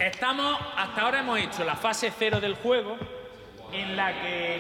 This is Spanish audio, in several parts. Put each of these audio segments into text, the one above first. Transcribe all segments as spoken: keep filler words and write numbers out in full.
Estamos, hasta ahora hemos hecho la fase cero del juego, en la que,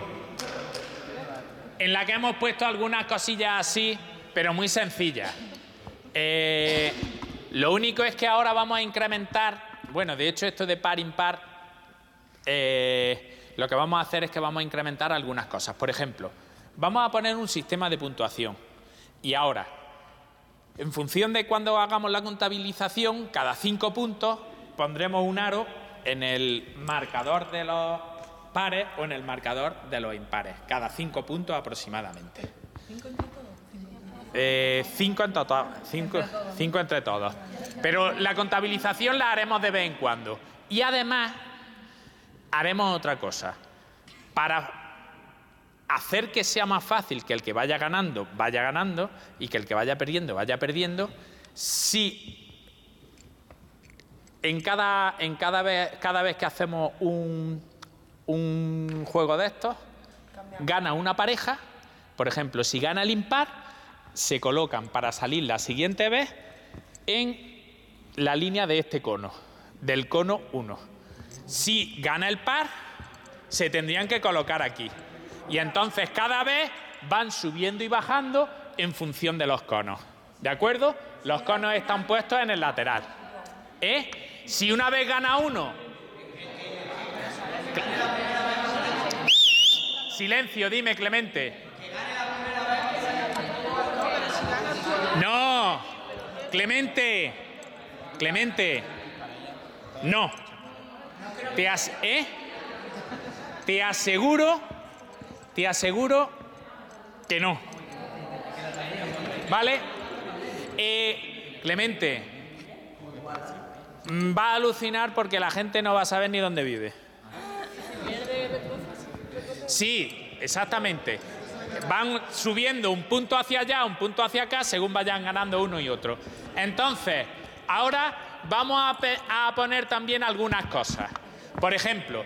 en la que hemos puesto algunas cosillas así, pero muy sencillas. Eh, lo único es que ahora vamos a incrementar, bueno, de hecho esto de par impar, eh, lo que vamos a hacer es que vamos a incrementar algunas cosas. Por ejemplo, vamos a poner un sistema de puntuación. Y ahora, en función de cuando hagamos la contabilización, cada cinco puntos pondremos un aro en el marcador de los pares o en el marcador de los impares. Cada cinco puntos aproximadamente. ¿Cinco entre todos? Eh, cinco, en total, cinco, cinco entre todos. Pero la contabilización la haremos de vez en cuando. Y además, haremos otra cosa. Para hacer que sea más fácil que el que vaya ganando, vaya ganando, y que el que vaya perdiendo, vaya perdiendo, si en cada, en cada, vez, cada vez que hacemos un, un juego de estos, gana una pareja, por ejemplo, si gana el impar, se colocan para salir la siguiente vez en la línea de este cono, del cono uno. Si gana el par, se tendrían que colocar aquí. Y entonces cada vez van subiendo y bajando en función de los conos. ¿De acuerdo? Los conos están puestos en el lateral. ¿Eh? Si una vez gana uno... Silencio, dime, Clemente. No, Clemente. Clemente. No. Te, as ¿eh? Te aseguro... Te aseguro que no. ¿Vale? Eh, Clemente, va a alucinar porque la gente no va a saber ni dónde vive. Sí, exactamente. Van subiendo un punto hacia allá, un punto hacia acá, según vayan ganando uno y otro. Entonces, ahora vamos a, a poner también algunas cosas. Por ejemplo,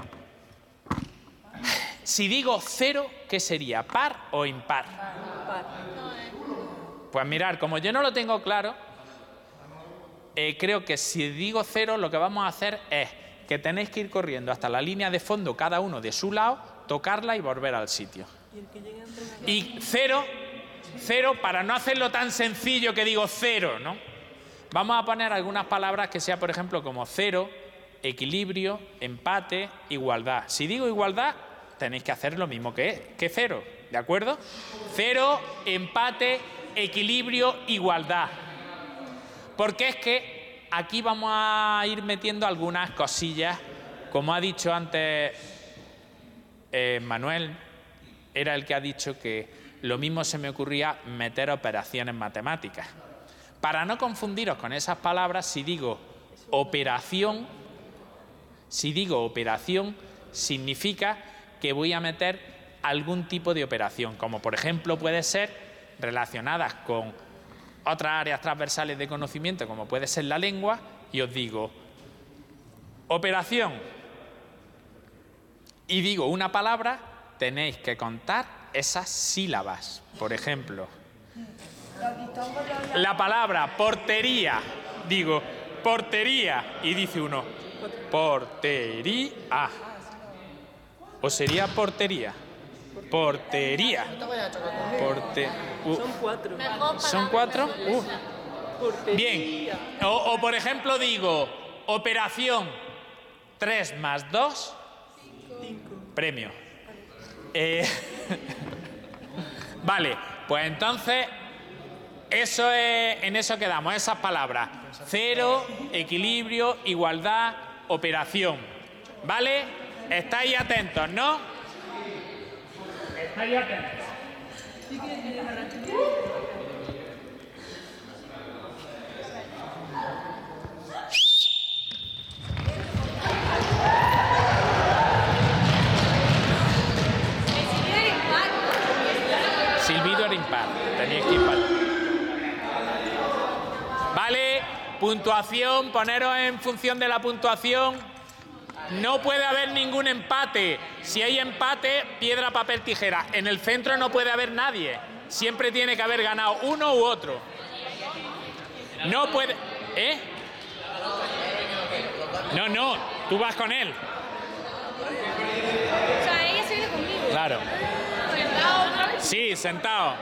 si digo cero, ¿qué sería? ¿Par o impar? Par. Pues mirad, como yo no lo tengo claro, eh, creo que si digo cero, lo que vamos a hacer es que tenéis que ir corriendo hasta la línea de fondo, cada uno de su lado, tocarla y volver al sitio. Y cero, cero, para no hacerlo tan sencillo que digo cero, ¿no? Vamos a poner algunas palabras que sea, por ejemplo, como cero, equilibrio, empate, igualdad. Si digo igualdad, tenéis que hacer lo mismo que, que cero, ¿de acuerdo? Cero, empate, equilibrio, igualdad. Porque es que aquí vamos a ir metiendo algunas cosillas, como ha dicho antes eh, Manuel, era el que ha dicho que lo mismo se me ocurría meter operaciones matemáticas. Para no confundiros con esas palabras, si digo operación, si digo operación, significa que voy a meter algún tipo de operación, como por ejemplo puede ser relacionadas con otras áreas transversales de conocimiento, como puede ser la lengua, y os digo operación y digo una palabra, tenéis que contar esas sílabas. Por ejemplo, la palabra portería, digo portería y dice uno portería. ¿O sería portería? Portería. Porte uh. Son cuatro. ¿Son cuatro? Uh. Bien. O, o por ejemplo digo, operación tres más dos, cinco. Premio. Eh, vale, pues entonces, eso es, en eso quedamos, esas palabras. Cero, equilibrio, igualdad, operación. ¿Vale? Estáis atentos, ¿no? Estáis atentos. Silbido era impar. Teníais que impar. Vale, puntuación, poneros en función de la puntuación. No puede haber ningún empate. Si hay empate, piedra, papel, tijera. En el centro no puede haber nadie. Siempre tiene que haber ganado uno u otro. No puede... ¿Eh? No, no, tú vas con él. O sea, ella se viene conmigo. Claro. ¿Sentado otra vez? Sí, sentado.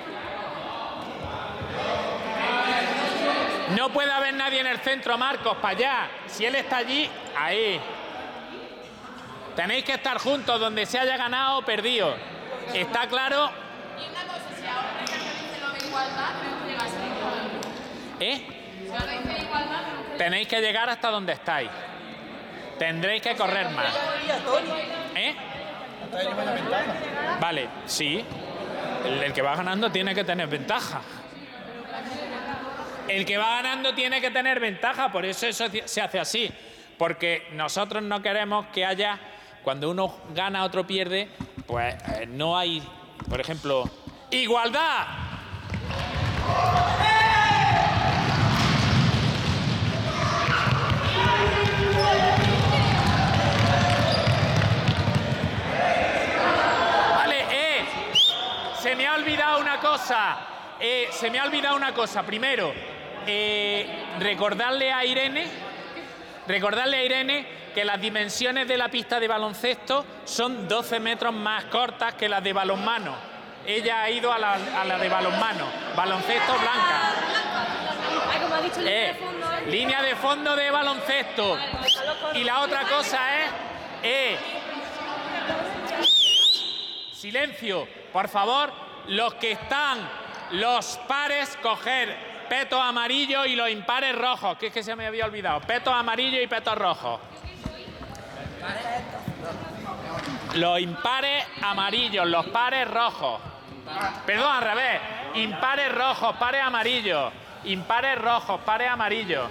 No puede haber nadie en el centro, Marcos, para allá. Si él está allí, ahí. Tenéis que estar juntos, donde se haya ganado o perdido. ¿Está claro? Y una cosa, si ahora dice lo de igualdad, tenemos que llegar a ser igualdad. ¿Eh? Si ahora dice igualdad, tenemos que Tenéis que llegar hasta donde estáis. Tendréis que correr más. ¿Eh? Vale, sí. El, el que va ganando tiene que tener ventaja. El que va ganando tiene que tener ventaja, por eso eso se hace así. Porque nosotros no queremos que haya, cuando uno gana, otro pierde, pues eh, no hay, por ejemplo, igualdad. Vale, eh, se me ha olvidado una cosa. Eh, se me ha olvidado una cosa. Primero, eh, recordarle a Irene, recordarle a Irene que las dimensiones de la pista de baloncesto son doce metros más cortas que las de balonmano. Ella ha ido a la, a la de balonmano. Baloncesto blanca. Ay, como ha dicho, línea Eh, de fondo. ¿eh? línea de fondo de baloncesto. Y la otra cosa es... Eh, silencio, por favor, los que están, los pares, coger petos amarillos y los impares rojos, que es que se me había olvidado, petos amarillos y petos rojos. Los impares amarillos, los pares rojos. Perdón, al revés. Impares rojos, pares amarillos. Impares rojos, pares amarillos.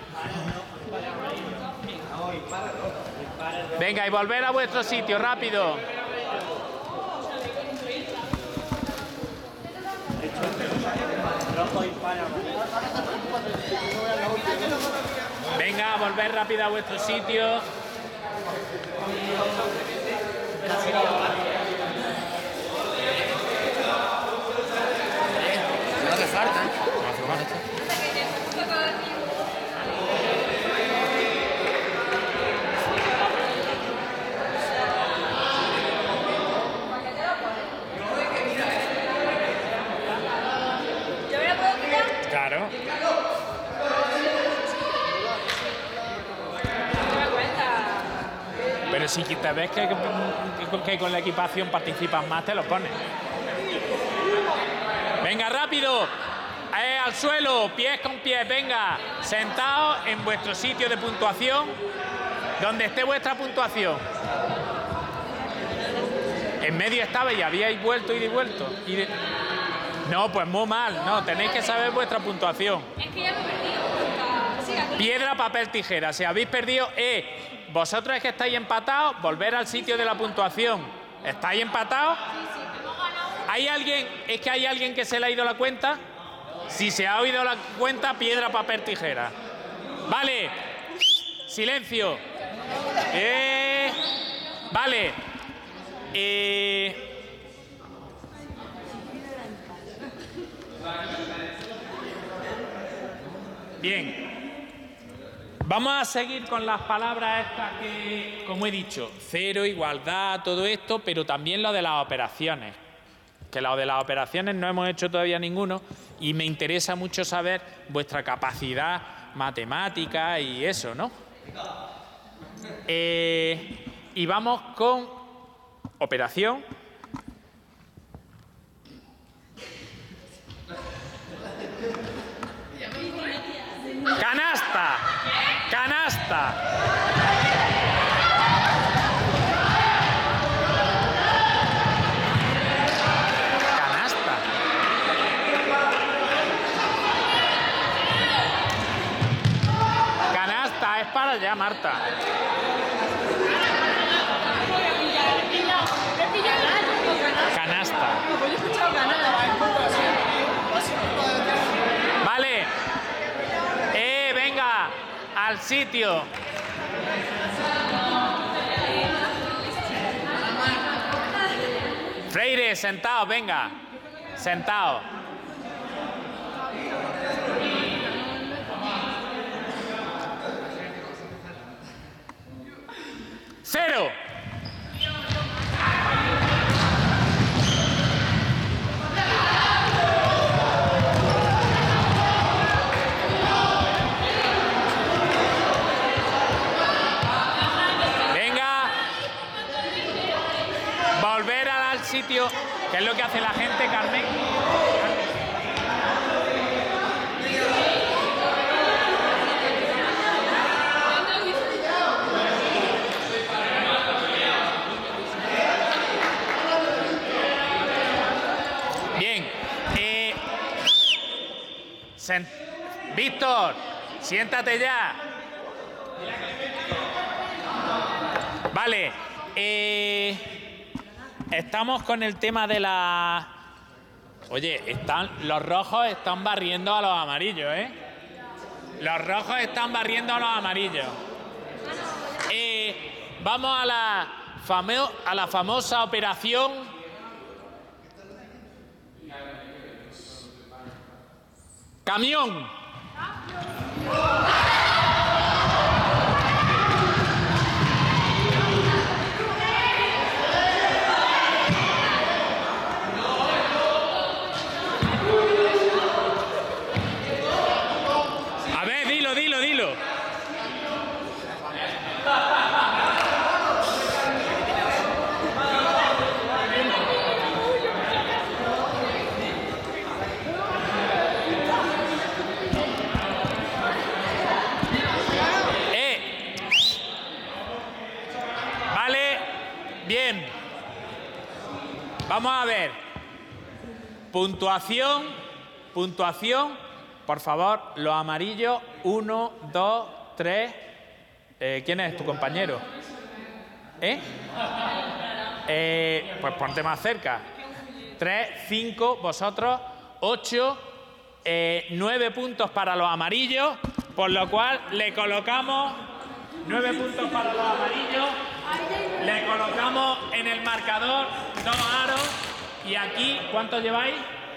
Venga, y volver a vuestro sitio, rápido. Venga, volver rápido a vuestro sitio. No hace falta. ¿Yo me la puedo quitar? Claro. No me cuenta. Pero si te ves que, que, que con la equipación participas más, te lo pones. Venga, rápido. Eh, al suelo, pies con pies, venga. Sentados en vuestro sitio de puntuación, donde esté vuestra puntuación. En medio estaba y habíais vuelto y devuelto. Y de... No, pues muy mal. No, tenéis que saber vuestra puntuación. Es que ya me he perdido. Siga, tú. Piedra, papel, tijera. Si habéis perdido, eh, vosotros es que estáis empatados, volver al sitio de la puntuación. ¿Estáis empatados? ¿Hay alguien, es que hay alguien que se le ha ido la cuenta? Si se ha oído la cuenta, piedra, papel, tijera. Vale. Silencio. Eh, vale. Eh, bien. Vamos a seguir con las palabras estas que, como he dicho, cero, igualdad, todo esto, pero también lo de las operaciones. Que lo de las operaciones no hemos hecho todavía ninguno y me interesa mucho saber vuestra capacidad matemática y eso, ¿no? Eh, y vamos con operación. Canasta. Canasta. Canasta. Canasta es para allá, Marta. Canasta. Vale. Eh, venga, al sitio. Freire, sentado, venga. Sentado. amarillo, ¿qué es lo que hace la gente, Carmen? Bien. Eh, sent- Víctor, siéntate ya. Vale. Eh, estamos con el tema de la... Oye, están, los rojos están barriendo a los amarillos, ¿eh? Los rojos están barriendo a los amarillos. Eh, vamos a la, famo- a la famosa operación... Camión. A ver, dilo, dilo, dilo. Eh. Vale, bien. Vamos a ver. Puntuación, puntuación. Por favor, los amarillos, uno, dos, tres. Eh, ¿Quién es tu compañero? ¿Eh? Eh, pues ponte más cerca. Tres, cinco, vosotros, ocho, eh, nueve puntos para los amarillos, por lo cual le colocamos nueve puntos para los amarillos, le colocamos en el marcador dos aros y aquí, ¿cuántos lleváis?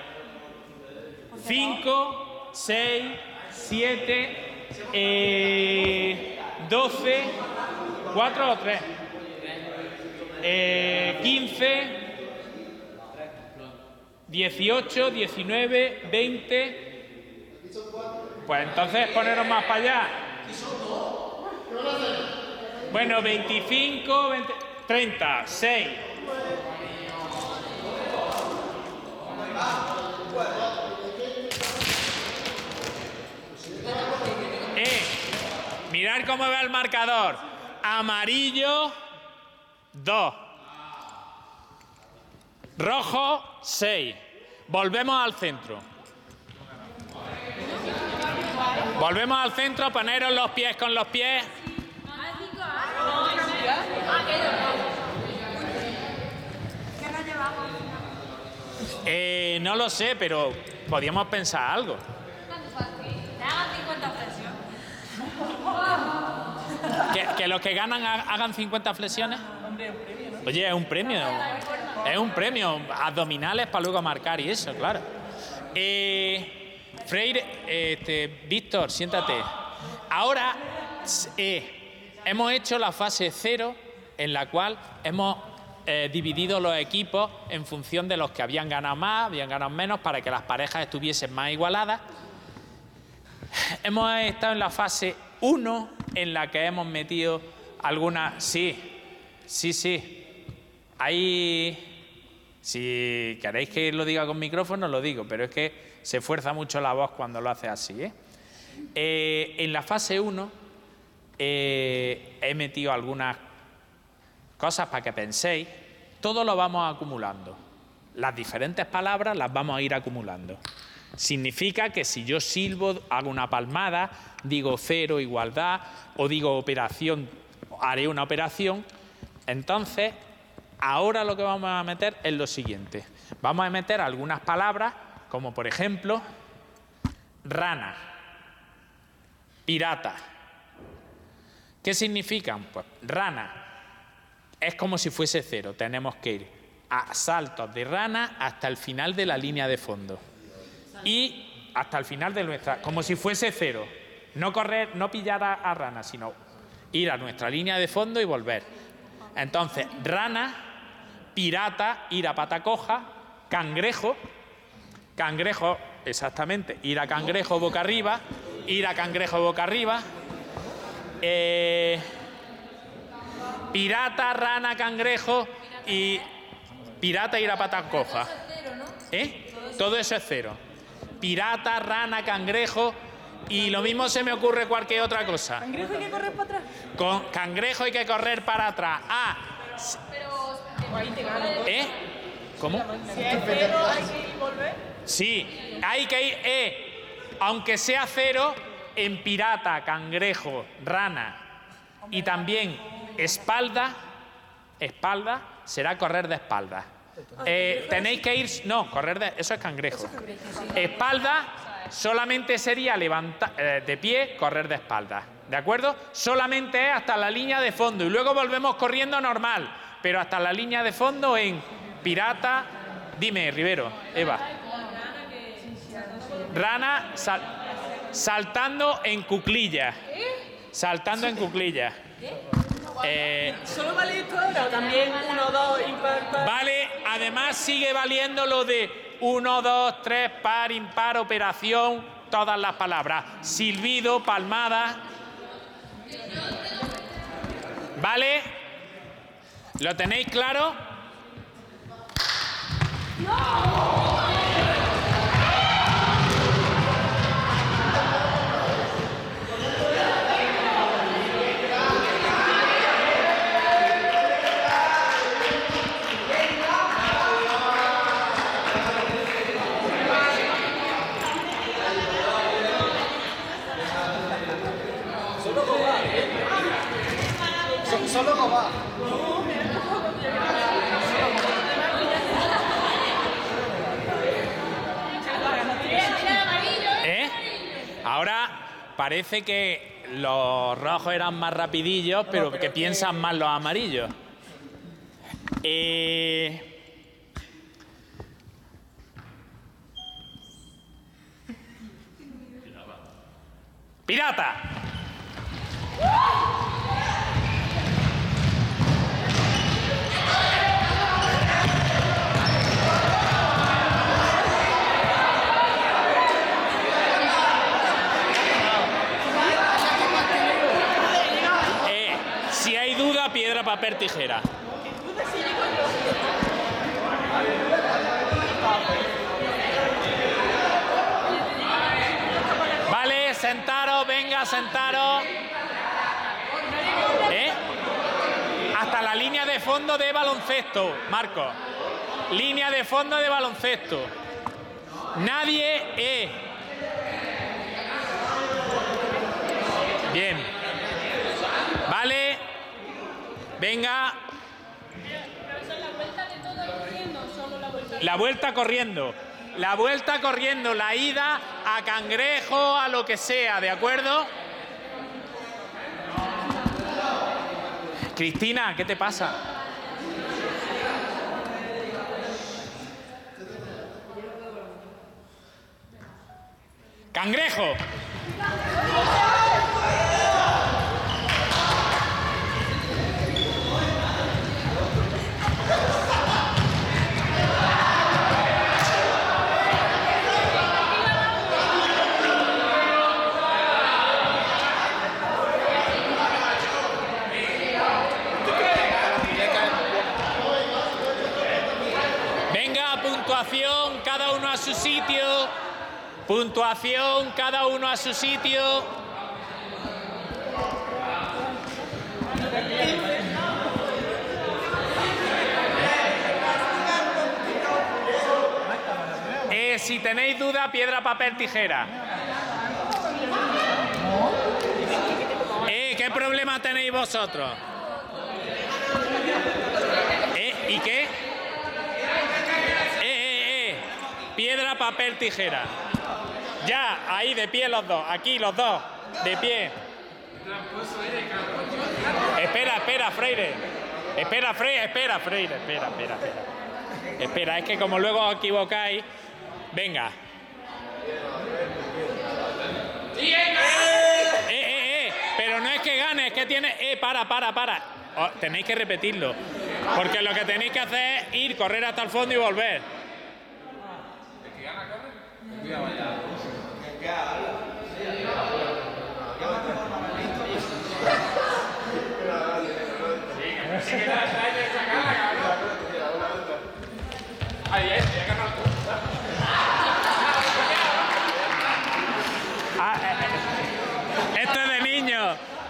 Cinco, seis, siete, eh, doce, cuatro o tres, eh, quince, dieciocho, diecinueve, veinte. Pues entonces poneros más para allá. Bueno, veinticinco, veinte, treinta, seis. Eh, mirad cómo va el marcador. Amarillo, dos. Rojo, seis. Volvemos al centro. Volvemos al centro, poneros los pies con los pies. Eh, no lo sé, pero podríamos pensar algo. ¿Que, que los que ganan hagan cincuenta flexiones? Oye, es un premio. Es un premio. Abdominales para luego marcar y eso, claro. Eh, Freire, este, Víctor, siéntate. Ahora eh, hemos hecho la fase cero, en la cual hemos eh, dividido los equipos en función de los que habían ganado más, habían ganado menos, para que las parejas estuviesen más igualadas. Hemos estado en la fase uno, en la que hemos metido algunas... Sí, sí, sí. Hay... Si queréis que lo diga con micrófono, lo digo, pero es que se fuerza mucho la voz cuando lo hace así, ¿eh? Eh, en la fase uno eh, he metido algunas cosas para que penséis. Todo lo vamos acumulando. Las diferentes palabras las vamos a ir acumulando. Significa que si yo silbo, hago una palmada, digo cero, igualdad, o digo operación, haré una operación. Entonces, ahora lo que vamos a meter es lo siguiente. Vamos a meter algunas palabras, como por ejemplo, rana, pirata. ¿Qué significan? Pues rana es como si fuese cero. Tenemos que ir a saltos de rana hasta el final de la línea de fondo. Y hasta el final de nuestra... Como si fuese cero. No correr, no pillar a, a rana, sino ir a nuestra línea de fondo y volver. Entonces, rana, pirata, ir a pata coja, cangrejo, cangrejo, exactamente, ir a cangrejo boca arriba, ir a cangrejo boca arriba, eh, pirata, rana, cangrejo y... pirata ir a pata coja. ¿Eh? Todo eso es cero. Pirata, rana, cangrejo y lo mismo se me ocurre cualquier otra cosa. ¿Cangrejo hay que correr para atrás? Con cangrejo hay que correr para atrás. Ah, ¿eh? ¿Cómo? Si es cero, hay que ir y volver. Sí, hay que ir, eh, aunque sea cero, en pirata, cangrejo, rana y también espalda, espalda, será correr de espalda. Eh, tenéis que ir, no, correr de, eso es cangrejo. Espalda solamente sería levantar, eh, de pie, correr de espalda, ¿de acuerdo? Solamente es hasta la línea de fondo y luego volvemos corriendo normal, pero hasta la línea de fondo en pirata, dime, Rivero, Eva. Rana sal, saltando en cuclillas. Saltando en cuclillas. Eh, ¿Solo vale esto ahora o también uno, dos, impar, par? vale, además sigue valiendo lo de uno, dos, tres, par, impar, operación, todas las palabras. Silbido, palmada. ¿Vale? ¿Lo tenéis claro? Solo no va. ¿Eh? Ahora parece que los rojos eran más rapidillos, pero que piensan más los amarillos. Eh... ¡Pirata! Eh, si hay duda, piedra, papel, tijera. Vale, sentaros, venga, sentaros. ¿Eh? Hasta la línea de fondo de baloncesto, Marcos. Línea de fondo de baloncesto. Nadie eh. Bien. Vale. Venga. La vuelta corriendo. La vuelta corriendo, la ida a cangrejo, a lo que sea, ¿de acuerdo? Cristina, ¿qué te pasa? ¡Cangrejo! Puntuación, cada uno a su sitio. Puntuación, cada uno a su sitio. Eh, si tenéis duda, piedra, papel, tijera. Eh, ¿qué problema tenéis vosotros? Eh, ¿y qué? Piedra, papel, tijera. Ya, ahí de pie los dos. Aquí los dos. De pie. Espera, espera, Freire. Espera, Freire, espera, Freire. Espera, espera, espera. Espera, es que como luego os equivocáis. Venga. Eh, eh, eh. Pero no es que gane, es que tiene. Eh, para, para, para. Oh, tenéis que repetirlo. Porque lo que tenéis que hacer es ir, correr hasta el fondo y volver.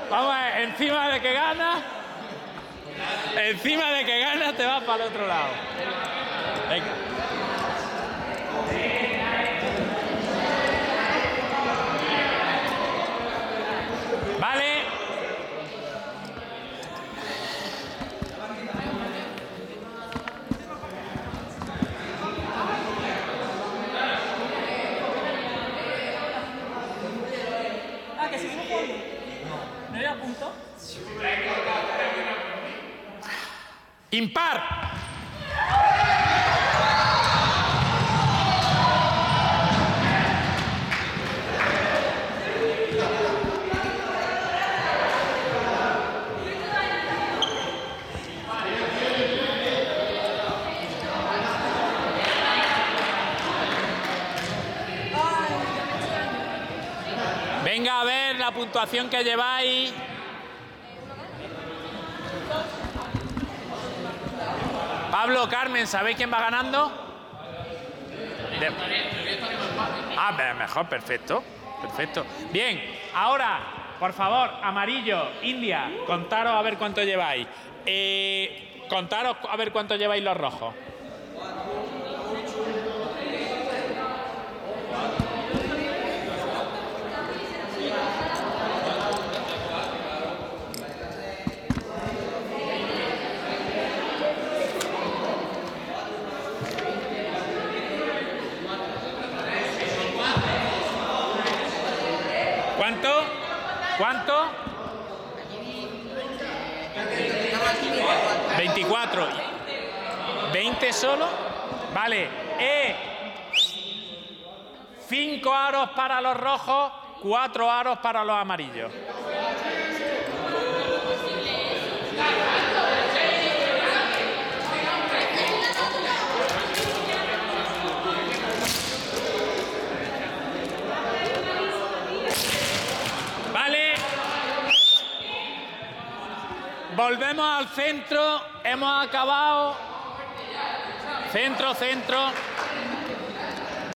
Vamos a ver, encima de que gana, encima de que gana te vas para el otro lado. Venga. Vale. Ah, que seguimos jugando. ¿No era punto? Impar. Venga a ver la puntuación que lleváis. Pablo, Carmen, ¿sabéis quién va ganando? De... Ah, mejor, perfecto. Perfecto. Bien, ahora, por favor, amarillo, India, contaros a ver cuánto lleváis. Eh, contaros a ver cuánto lleváis los rojos. ¿Cuánto? ¿Cuánto? veinticuatro. ¿veinte solo? Vale. Eh, cinco aros para los rojos, cuatro aros para los amarillos. Volvemos al centro, hemos acabado. Centro, centro.